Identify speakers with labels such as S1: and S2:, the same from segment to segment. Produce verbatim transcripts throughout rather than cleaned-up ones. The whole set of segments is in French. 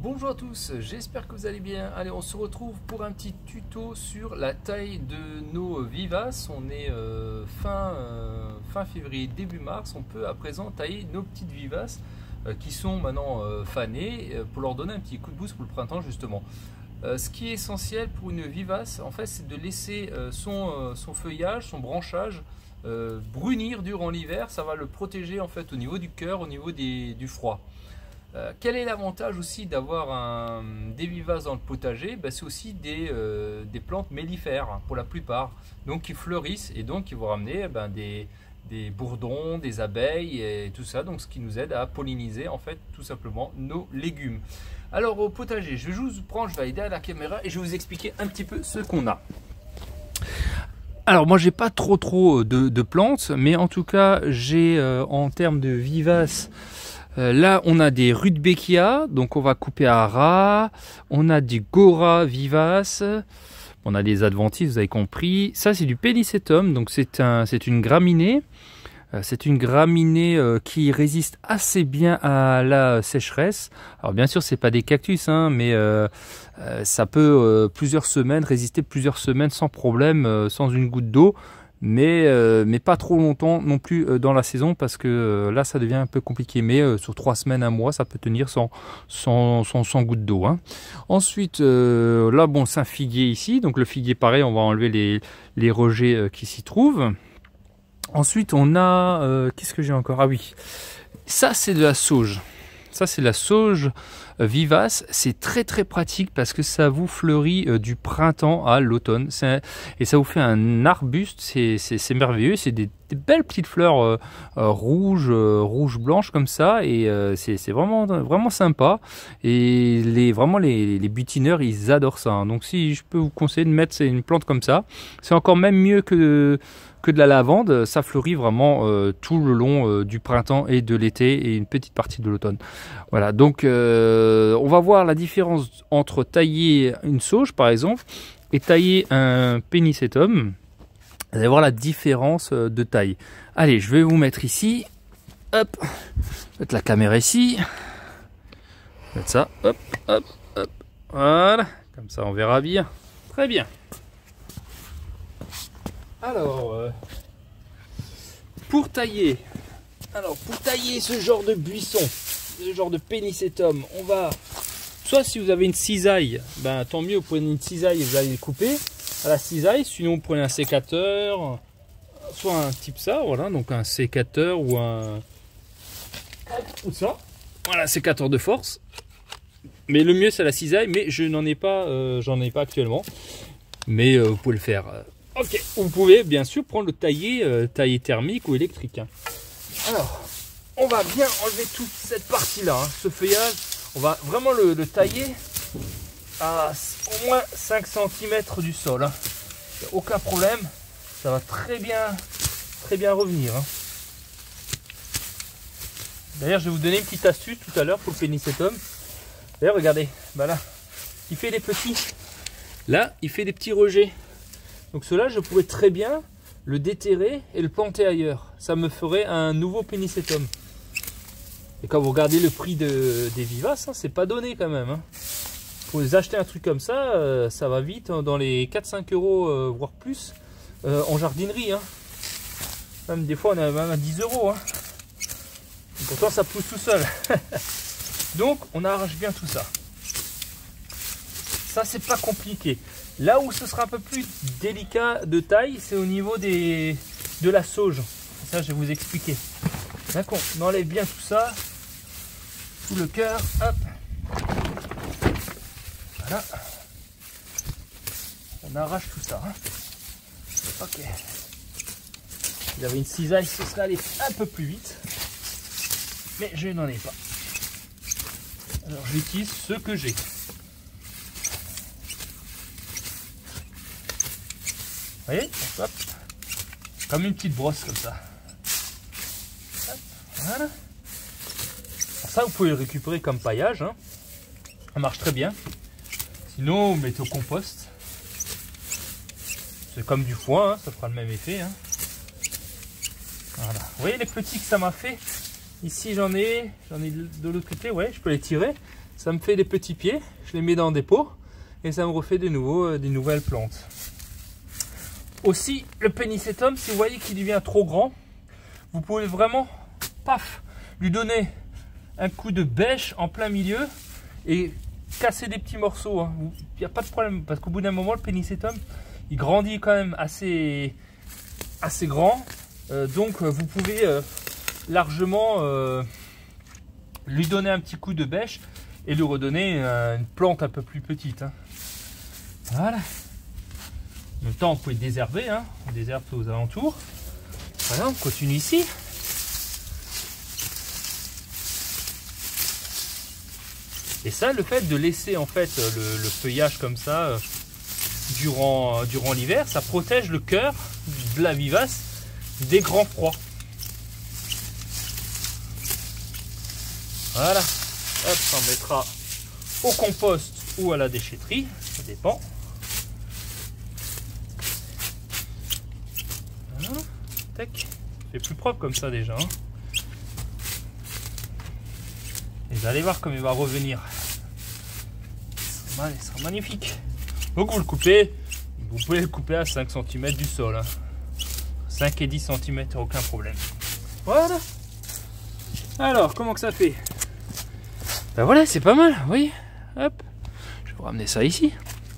S1: Bonjour à tous, j'espère que vous allez bien. Allez, on se retrouve pour un petit tuto sur la taille de nos vivaces. On est euh, fin, euh, fin février, début mars. On peut à présent tailler nos petites vivaces euh, qui sont maintenant euh, fanées euh, pour leur donner un petit coup de boost pour le printemps justement. Euh, ce qui est essentiel pour une vivace, en fait, c'est de laisser euh, son, euh, son feuillage, son branchage euh, brunir durant l'hiver. Ça va le protéger en fait au niveau du cœur, au niveau des, du froid. Euh, quel est l'avantage aussi d'avoir un, des vivaces dans le potager? Ben, c'est aussi des, euh, des plantes mellifères hein, pour la plupart, donc qui fleurissent et donc qui vont ramener ben, des, des bourdons, des abeilles et tout ça, donc ce qui nous aide à polliniser en fait tout simplement nos légumes. Alors au potager, je vais vous prendre, je vais aller derrière la caméra et je vais vous expliquer un petit peu ce qu'on a. Alors moi j'ai pas trop trop de, de plantes, mais en tout cas j'ai euh, en termes de vivaces. Euh, là, on a des rudbeckia, donc on va couper à ras. On a des gora vivaces. On a des adventices, vous avez compris. Ça, c'est du pennisetum, donc c'est un, c'est une graminée. Euh, c'est une graminée euh, qui résiste assez bien à la sécheresse. Alors bien sûr, c'est pas des cactus, hein, mais euh, euh, ça peut euh, plusieurs semaines résister plusieurs semaines sans problème, euh, sans une goutte d'eau. Mais, euh, mais pas trop longtemps non plus euh, dans la saison parce que euh, là ça devient un peu compliqué, mais euh, sur trois semaines, un mois ça peut tenir sans, sans, sans, sans goutte d'eau hein. Ensuite euh, là bon, c'est un figuier ici, donc le figuier pareil, on va enlever les, les rejets euh, qui s'y trouvent. Ensuite on a euh, qu'est-ce que j'ai encore, ah oui, ça c'est de la sauge. Ça c'est de la sauge euh, vivace, c'est très très pratique parce que ça vous fleurit euh, du printemps à l'automne et ça vous fait un arbuste, c'est merveilleux, c'est des, des belles petites fleurs euh, euh, rouges, euh, rouges blanches comme ça et euh, c'est vraiment vraiment sympa et les vraiment les, les butineurs ils adorent ça hein. Donc si je peux vous conseiller de mettre une plante comme ça, c'est encore même mieux que que de la lavande, ça fleurit vraiment euh, tout le long euh, du printemps et de l'été et une petite partie de l'automne. Voilà, donc euh, on va voir la différence entre tailler une sauge par exemple et tailler un pennisetum. Vous allez voir la différence de taille. Allez, je vais vous mettre ici. Hop, mettre la caméra ici. Mettre ça, hop, hop, hop. Voilà, comme ça on verra bien. Très bien. Alors, euh, pour tailler, alors pour tailler ce genre de buisson, ce genre de pennisetum, on va, soit si vous avez une cisaille, ben tant mieux, vous prenez une cisaille et vous allez le couper à la cisaille, sinon vous prenez un sécateur, soit un type ça, voilà, donc un sécateur ou un, ou ça, voilà, sécateur de force. Mais le mieux c'est la cisaille, mais je n'en ai pas, euh, j'en ai pas actuellement, mais euh, vous pouvez le faire. Euh, Ok, vous pouvez bien sûr prendre le taillé, euh, taillé thermique ou électrique. Hein. Alors, on va bien enlever toute cette partie-là, hein, ce feuillage. On va vraiment le, le tailler à au moins cinq centimètres du sol. Hein. Aucun problème, ça va très bien, très bien revenir. Hein. D'ailleurs, je vais vous donner une petite astuce tout à l'heure pour le pennisetum. D'ailleurs, regardez, bah là, il fait des petits. Là, il fait des petits rejets. Donc cela, je pourrais très bien le déterrer et le planter ailleurs. Ça me ferait un nouveau pennisetum. Et quand vous regardez le prix de, des vivaces, hein, c'est pas donné quand même. Hein. Pour les acheter un truc comme ça, euh, ça va vite hein, dans les quatre cinq euros, euh, voire plus, euh, en jardinerie. Hein. Même des fois, on a même à dix euros. Hein. Et pourtant, ça pousse tout seul. Donc, on arrache bien tout ça. Ça, c'est pas compliqué. Là où ce sera un peu plus délicat de taille, c'est au niveau des, de la sauge. Ça, je vais vous expliquer. D'accord, on enlève bien tout ça, tout le cœur, hop. Voilà. On arrache tout ça. Hein. Ok. Si vous avez une cisaille, ce serait aller un peu plus vite. Mais je n'en ai pas. Alors, j'utilise ce que j'ai. Vous voyez, hop, comme une petite brosse comme ça. Hop, voilà. Alors ça, vous pouvez le récupérer comme paillage. Hein. Ça marche très bien. Sinon, vous mettez au compost. C'est comme du foin, hein, ça fera le même effet. Hein. Voilà. Vous voyez les petits que ça m'a fait? Ici, j'en ai, j'en ai de l'autre côté. Ouais, je peux les tirer. ça me fait des petits pieds, je les mets dans des pots et ça me refait de nouveau euh, des nouvelles plantes. Aussi, le Pennisetum, si vous voyez qu'il devient trop grand, vous pouvez vraiment, paf, lui donner un coup de bêche en plein milieu et casser des petits morceaux. Hein. Il n'y a pas de problème, parce qu'au bout d'un moment, le Pennisetum, il grandit quand même assez, assez grand. Euh, donc, vous pouvez euh, largement euh, lui donner un petit coup de bêche et lui redonner euh, une plante un peu plus petite. Hein. Voilà. En même temps, vous pouvez désherber, hein. On désherbe aux alentours. Voilà, on continue ici. Et ça, le fait de laisser en fait le, le feuillage comme ça euh, durant, euh, durant l'hiver, ça protège le cœur de la vivace des grands froids. Voilà. Hop, on mettra au compost ou à la déchetterie, ça dépend. Voilà. Tac. C'est plus propre comme ça déjà. Hein. Et vous allez voir comme il va revenir. Il sera, il sera magnifique. Donc vous le coupez, vous pouvez le couper à cinq centimètres du sol. Hein. cinq et dix centimètres, aucun problème. Voilà. Alors, comment que ça fait? Ben voilà, c'est pas mal, oui. Hop. Je vais vous ramener ça ici.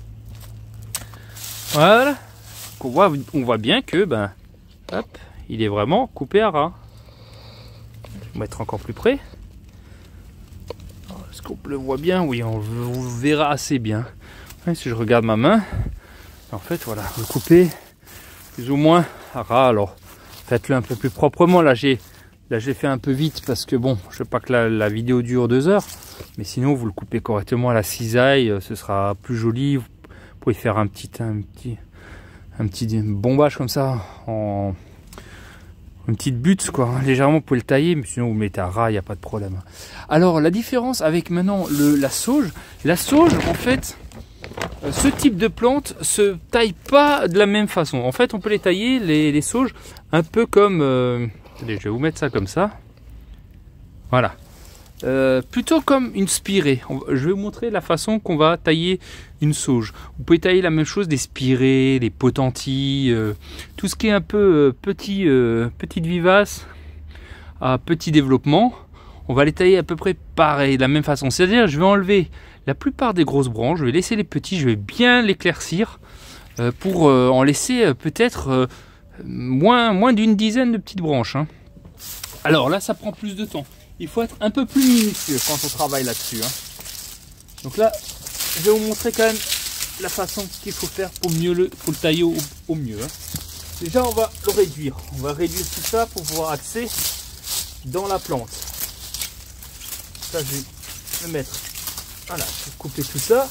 S1: Voilà. On voit, on voit bien que, ben, hop, il est vraiment coupé à ras. Je vais mettre encore plus près. Est-ce qu'on le voit bien? Oui, on le verra assez bien. Ouais, si je regarde ma main, en fait, voilà, vous le coupez plus ou moins à ras. Alors, faites-le un peu plus proprement. Là, j'ai là, j'ai fait un peu vite parce que bon, je veux pas que la, la vidéo dure deux heures. Mais sinon, vous le coupez correctement à la cisaille, ce sera plus joli. Vous pouvez faire un petit, un petit, un petit bombage comme ça en une petite butte quoi, légèrement vous pouvez le tailler, mais sinon vous le mettez à ras, il n'y a pas de problème. Alors la différence avec maintenant le, la sauge, la sauge en fait, ce type de plante se taille pas de la même façon. En fait on peut les tailler, les, les sauges, un peu comme, euh, allez, je vais vous mettre ça comme ça, voilà, euh, plutôt comme une spirée. Je vais vous montrer la façon qu'on va tailler une sauge. Vous pouvez tailler la même chose des spirées, des potentilles, euh, tout ce qui est un peu euh, petit, euh, petite vivace à petit développement. On va les tailler à peu près pareil, de la même façon. C'est-à-dire, je vais enlever la plupart des grosses branches, je vais laisser les petits, je vais bien l'éclaircir euh, pour euh, en laisser euh, peut-être euh, moins, moins d'une dizaine de petites branches. Hein. Alors là, ça prend plus de temps. Il faut être un peu plus minutieux quand on travaille là-dessus. Hein. Donc là, je vais vous montrer quand même la façon qu'il faut faire pour mieux le, pour le tailler au, au mieux. Hein. Déjà, on va le réduire. On va réduire tout ça pour pouvoir axer dans la plante. Ça, je vais le mettre. Voilà, je vais couper tout ça.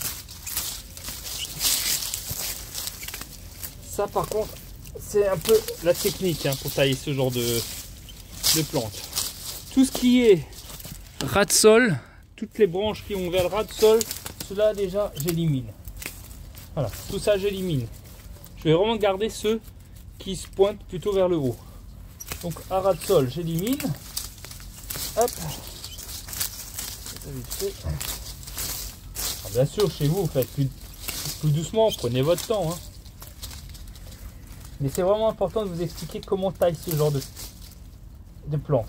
S1: Ça, par contre, c'est un peu la technique hein, pour tailler ce genre de, de plante. Tout ce qui est ras de sol, toutes les branches qui ont vers le ras de sol, cela déjà j'élimine. Voilà, tout ça j'élimine. Je vais vraiment garder ceux qui se pointent plutôt vers le haut. Donc à ras de sol j'élimine. Hop. Alors, bien sûr chez vous, vous faites plus, plus doucement, prenez votre temps. Hein. Mais c'est vraiment important de vous expliquer comment taille ce genre de, de plante.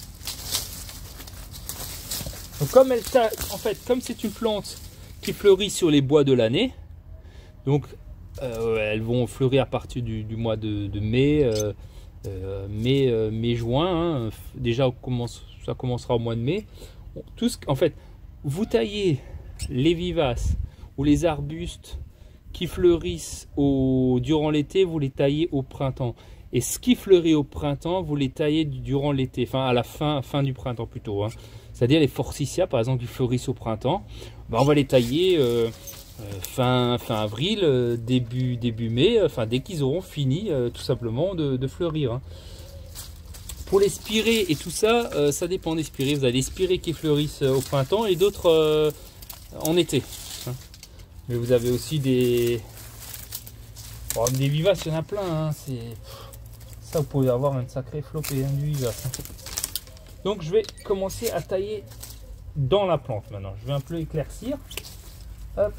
S1: Donc comme elle taille, en fait, comme c'est une plante qui fleurit sur les bois de l'année, donc euh, elles vont fleurir à partir du, du mois de, de mai, euh, euh, mai, euh, mai, juin. Hein. Déjà, on commence, ça commencera au mois de mai. Tout ce, en fait, vous taillez les vivaces ou les arbustes qui fleurissent au, durant l'été, vous les taillez au printemps. Et ce qui fleurit au printemps, vous les taillez durant l'été, enfin à la fin, fin du printemps plutôt. Hein. C'est-à-dire les forsythias, par exemple, qui fleurissent au printemps, ben on va les tailler euh, euh, fin, fin avril, euh, début, début mai, enfin dès qu'ils auront fini euh, tout simplement de, de fleurir. Hein. Pour les spirées et tout ça, euh, ça dépend des spirées. Vous avez des spirées qui fleurissent au printemps et d'autres euh, en été. Hein. Mais vous avez aussi des, bon, des vivaces, il y en a plein. Hein. Ça, vous pouvez avoir un sacré flopée hein, du vivace. Hein. Donc je vais commencer à tailler
S2: dans la plante maintenant. Je vais un peu éclaircir. Hop.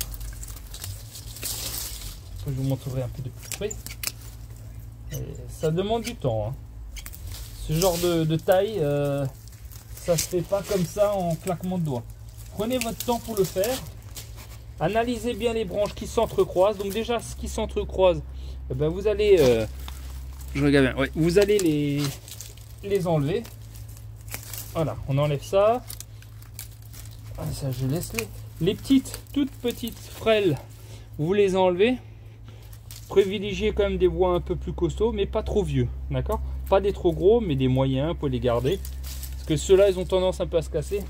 S2: Je vous montrerai un peu de plus près. Et ça demande du temps. Hein. Ce genre de, de taille, euh, ça se fait pas comme ça en claquement de doigts. Prenez votre temps pour le faire. Analysez bien les branches qui s'entrecroisent. Donc déjà, ce qui s'entrecroise, eh ben vous allez, euh, je regarde bien, ouais, vous allez les, les enlever. Voilà, on enlève ça. Ah, ça, je laisse les, les petites, toutes petites frêles. Vous les enlevez. Privilégiez quand même des bois un peu plus costauds, mais pas trop vieux, d'accord? Pas des trop gros, mais des moyens, vous pouvez les garder. Parce que ceux-là, ils ont tendance un peu à se casser.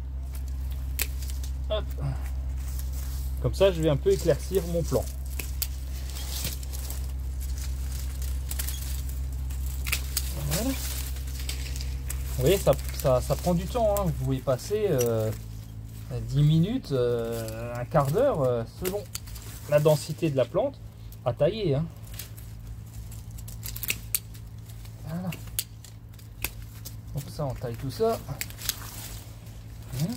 S2: Hop. Comme ça, je vais un peu éclaircir mon plan. Voilà. Vous voyez, ça, ça, ça prend du temps, hein. Vous pouvez passer euh, dix minutes, euh, un quart d'heure, euh, selon la densité de la plante, à tailler. Hein. Voilà. Donc ça, on taille tout ça. Hum.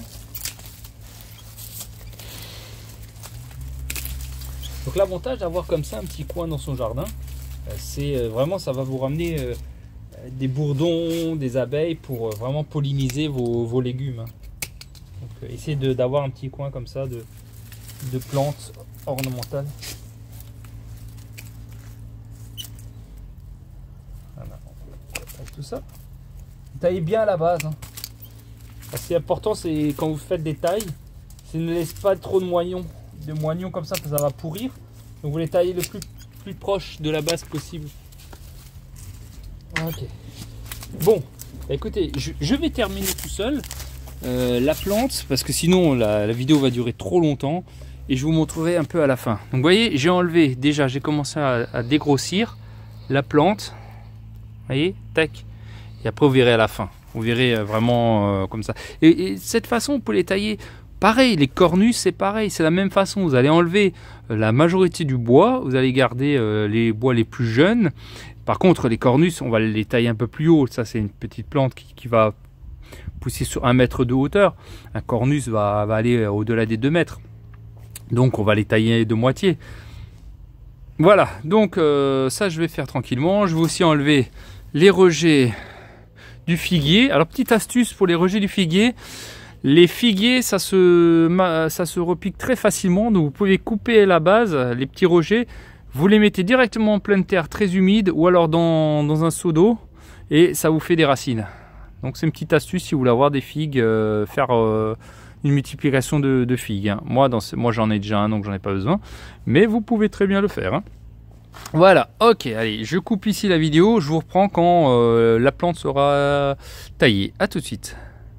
S2: Donc l'avantage d'avoir comme ça un petit coin dans son jardin, euh, c'est euh, vraiment, ça va vous ramener euh, des bourdons, des abeilles pour euh, vraiment polliniser vos, vos légumes. Hein. Donc euh, essayez d'avoir un petit coin comme ça de, de plantes ornementales. Voilà, avec tout ça. Taillez bien à la base. Hein. Ce qui est important, c'est quand vous faites des tailles, c'est ne laissez pas trop de moignons. De moignons comme ça, ça va pourrir. Donc vous les taillez le plus, plus proche de la base possible. Ok. Bon, bah écoutez, je, je vais terminer tout seul euh, la plante parce que sinon la, la vidéo va durer trop longtemps et je vous montrerai un peu à la fin. Donc vous voyez, j'ai enlevé déjà, j'ai commencé à, à dégrossir la plante. Vous voyez, tac. Et après vous verrez à la fin. Vous verrez vraiment euh, comme ça. Et, et de cette façon, vous pouvez les tailler. Pareil, les cornus, c'est pareil, c'est la même façon. Vous allez enlever la majorité du bois, vous allez garder euh, les bois les plus jeunes. Par contre, les cornus, on va les tailler un peu plus haut. Ça, c'est une petite plante qui, qui va pousser sur un mètre de hauteur. Un cornus va, va aller au-delà des deux mètres. Donc, on va les tailler de moitié. Voilà, donc euh, ça, je vais faire tranquillement. Je vais aussi enlever les rejets du figuier. Alors, petite astuce pour les rejets du figuier. Les figuiers, ça se, ça se repique très facilement, donc vous pouvez couper la base, les petits rejets, vous les mettez directement en pleine terre très humide ou alors dans, dans un seau d'eau et ça vous fait des racines. Donc c'est une petite astuce si vous voulez avoir des figues, euh, faire euh, une multiplication de, de figues. Hein. Moi, dans ce, moi j'en ai déjà un donc j'en ai pas besoin, mais vous pouvez très bien le faire. Hein. Voilà, ok, allez, je coupe ici la vidéo, je vous reprends quand euh, la plante sera taillée. À tout de suite.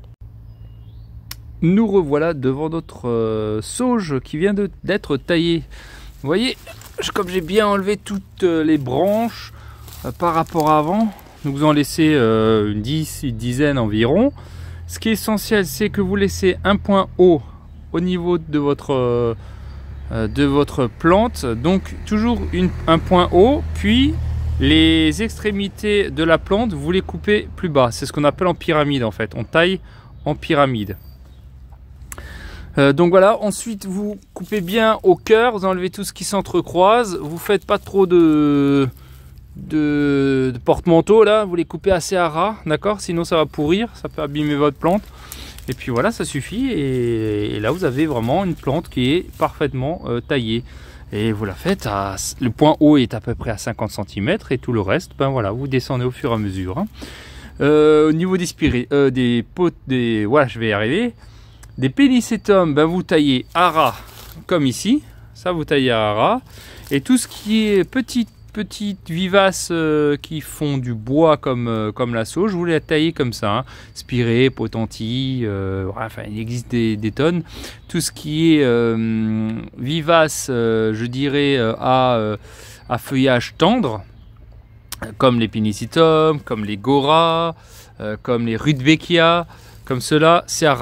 S2: Nous revoilà devant notre euh, sauge qui vient d'être taillée. Vous voyez, comme j'ai bien enlevé toutes les branches euh, par rapport à avant, nous vous en laissez euh, une, dix, une dizaine environ. Ce qui est essentiel, c'est que vous laissez un point haut au niveau de votre, euh, de votre plante. Donc toujours une, un point haut, puis les extrémités de la plante, vous les coupez plus bas. C'est ce qu'on appelle en pyramide en fait. On taille en pyramide. Euh, donc voilà, ensuite vous coupez bien au cœur, vous enlevez tout ce qui s'entrecroise, vous faites pas trop de, de, de porte-manteau là, vous les coupez assez à ras, d'accord, sinon ça va pourrir, ça peut abîmer votre plante. Et puis voilà, ça suffit et, et là vous avez vraiment une plante qui est parfaitement euh, taillée. Et vous la faites, à, le point haut est à peu près à cinquante centimètres et tout le reste, ben voilà, vous descendez au fur et à mesure. Hein. Euh, au niveau des, spirés, euh, des potes, des, voilà, je vais y arriver. Des pénicétums, ben vous taillez à ras comme ici, ça vous taillez à ras. Et tout ce qui est petites petites vivaces euh, qui font du bois comme, euh, comme la sauge, vous les taillez comme ça. Hein. Spirée, potentie, euh, enfin il existe des, des tonnes. Tout ce qui est euh, vivace, euh, je dirais euh, à, euh, à feuillage tendre, comme les pénicétums, comme les goras, euh, comme les rudbeckia. Comme cela, c'est à ras. Hein.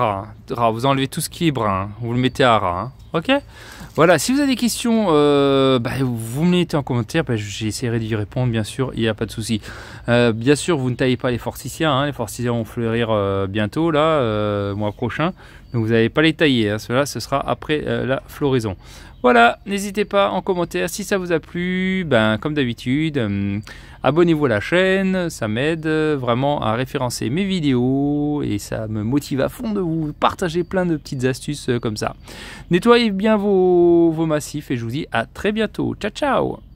S2: ras. Vous enlevez tout ce qui est brun. Vous le mettez à ras. Hein. Ok. Voilà. Si vous avez des questions, euh, bah, vous me les mettez en commentaire. Bah, j'essaierai d'y répondre, bien sûr. Il n'y a pas de souci. Euh, bien sûr, vous ne taillez pas les forsythias. Hein. Les forsythias vont fleurir euh, bientôt, là, euh, mois prochain. Donc vous n'allez pas les tailler. Hein. Cela, ce sera après euh, la floraison. Voilà, n'hésitez pas en commentaire si ça vous a plu, ben, comme d'habitude, euh, abonnez-vous à la chaîne, ça m'aide vraiment à référencer mes vidéos et ça me motive à fond de vous partager plein de petites astuces comme ça. Nettoyez bien vos, vos massifs et je vous dis à très bientôt, ciao ciao.